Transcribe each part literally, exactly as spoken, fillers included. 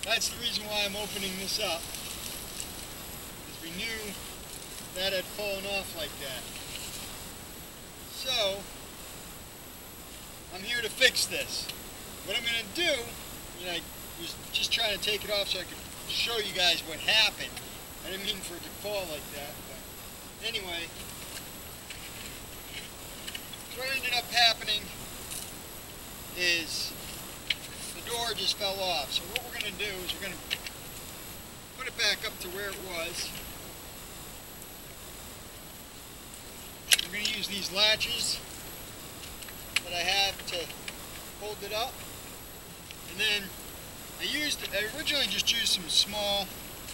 That's the reason why I'm opening this up. Because we knew that had fallen off like that. So, I'm here to fix this. What I'm going to do, you know, I was just trying to take it off so I could show you guys what happened. I didn't mean for it to fall like that, but anyway. What ended up happening is the door just fell off. So what we're going to do is we're going to put it back up to where it was. We're going to use these latches that I have to hold it up. And then I used, I originally just used some small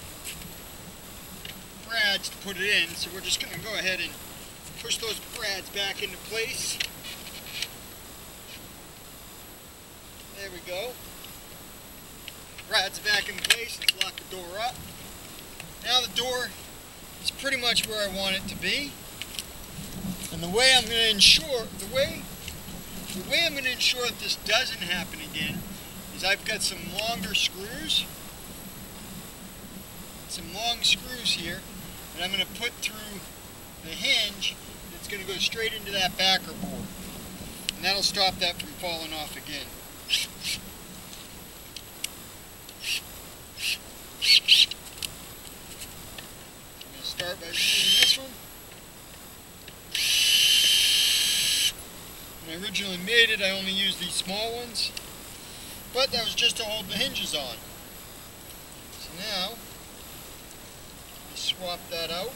brads to put it in. So we're just going to go ahead and push those brads back into place. There we go. Brads back in place. Let's lock the door up. Now the door is pretty much where I want it to be. And the way I'm going to ensure, the way, the way I'm going to ensure that this doesn't happen again is I've got some longer screws, some long screws here, that I'm going to put through the hinge. It's going to go straight into that backer board, and that'll stop that from falling off again. I'm going to start by using this one. When I originally made it, I only used these small ones, but that was just to hold the hinges on. So now, I swap that out.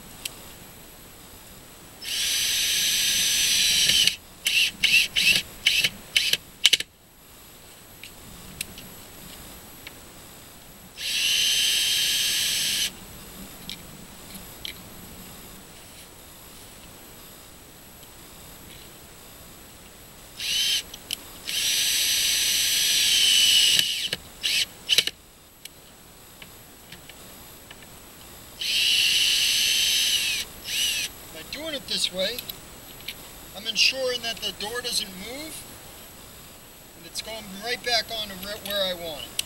Doing it this way, I'm ensuring that the door doesn't move and it's going right back on to where I want it.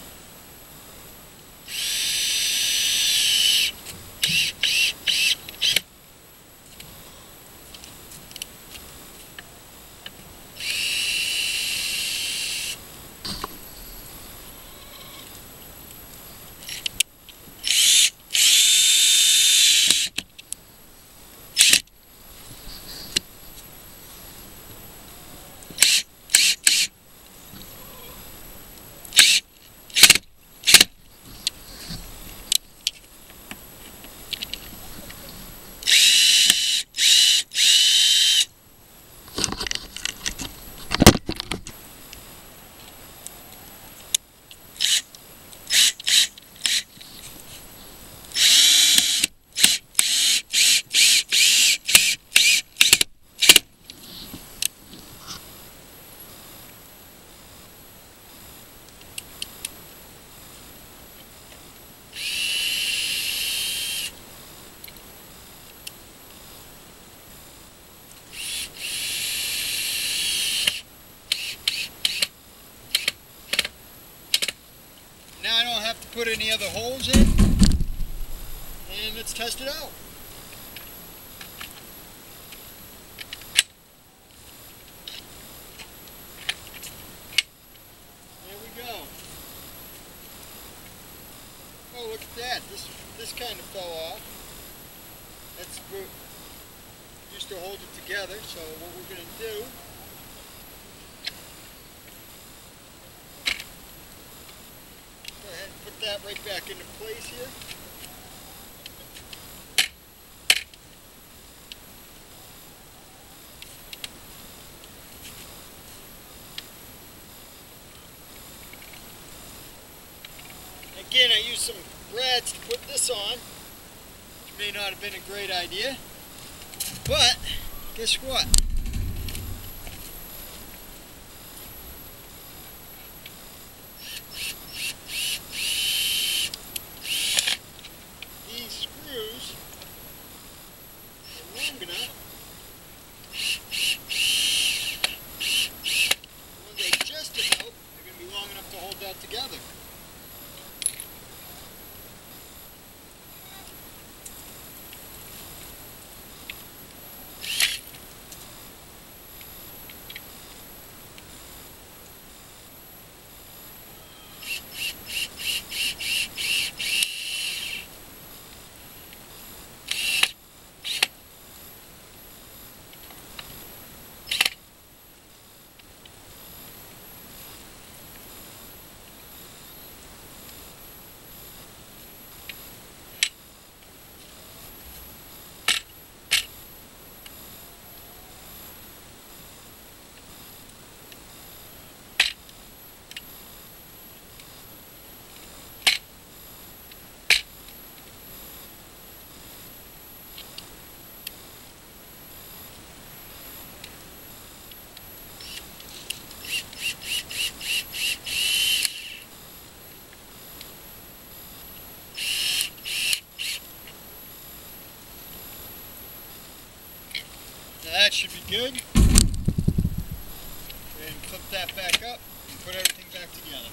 Now I don't have to put any other holes in, and let's test it out. There we go. Oh, look at that. This, this kind of fell off. That's what used to hold it together, so what we're going to do, go ahead and put that right back into place here. Again, I used some brads to put this on, which may not have been a great idea, but guess what? These screws are long enough. The ones I just about are going to be long enough to hold that together. should be good. Go ahead and flip that back up and put everything back together.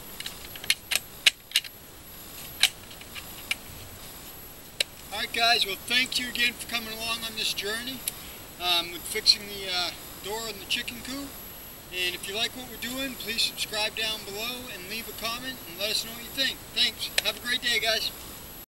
Alright guys, well thank you again for coming along on this journey um, with fixing the uh, door in the chicken coop. And if you like what we're doing, please subscribe down below and leave a comment and let us know what you think. Thanks. Have a great day, guys.